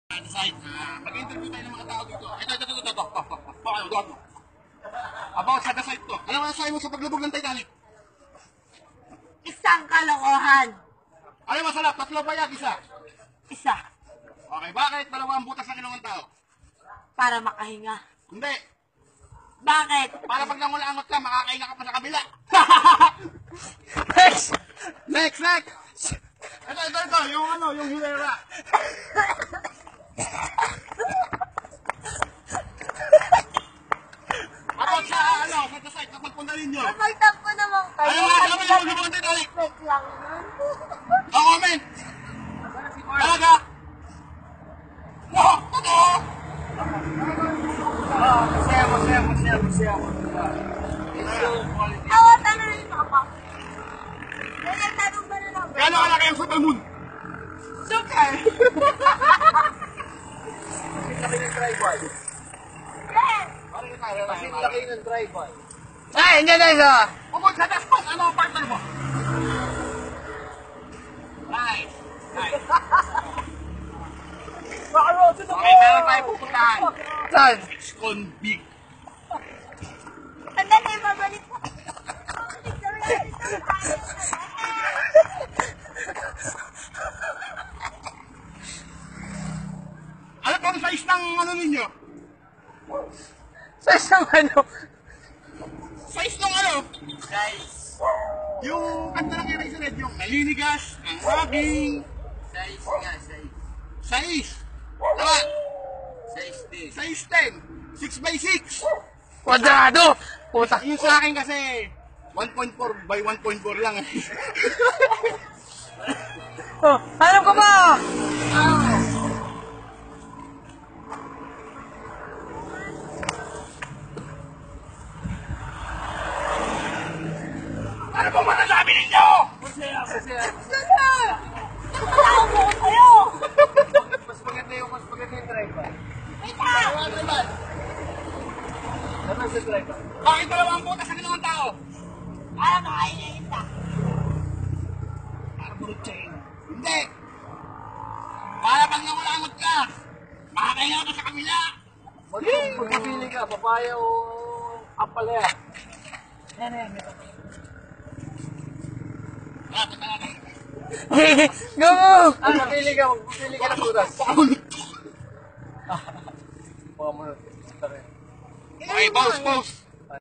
Mag-interview tayo ng mga tao dito. Ito. About sa site to. Ano ang sabi mo sa paglubog ng Titanic? Isang kalokohan. Ano masarap? Tatlo ba yan? Isa? Isa. Okay, bakit dalawa ang butas ng ilong ng tao? Para makahinga. Hindi. Bakit? Para pag nangulangot ka, makakahinga ka pa sa kabila. Next. Ito. Yung hilera. About sa site, kapagpunta ninyo. Kapagtap ko naman kayo. Ano nga sabi yung paglubog ng Titanic? Wait lang nun. Comment! Talaga? Totoo! Masaya. Ako, tanongin mo ako. Nagtanong ba na lang? Gano'n kalaki ang super moon? Super! Yes! Kasi laki ng drive-by. Ay, hindi na isa. Bukod sa dashboard, ano ang partner mo? Nice. Okay, meron tayo pupuntahan. Saan? Convict. Sandali, babalik ko. Ano pang size ng ano ninyo? Sa isang ano? Size ng ano? Yung kanta ng Eraserhead, yung naliligas, ang raging. Size. Tama. Size 10. 6 by 6. Kwadrado! Puta. Yung sa akin kasi 1.4 by 1.4 lang. Oh, alam ko ba? Ano ba masasabi ninyo? Masaya. Tao mo ko sa'yo! Mas maganda yung driver. Wait lang! Ano naman? Ano sa driver? Bakit dalawang butas sa gano'ng tao? Para makahinga isa. Para chain. Hindi. Para pag nangulangot ka, makakahinga ka sa kabila. Magpapili ka, papaya o apalaya. Yan. Punta natin. Go! Magpapili ka ng butas. Okay, pause.